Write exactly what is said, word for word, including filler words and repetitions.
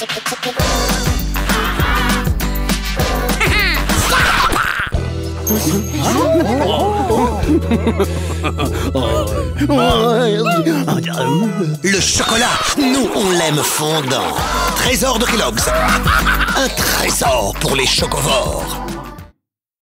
Le chocolat, nous on l'aime fondant. Trésor de Kellogg's. Un trésor pour les chocovores.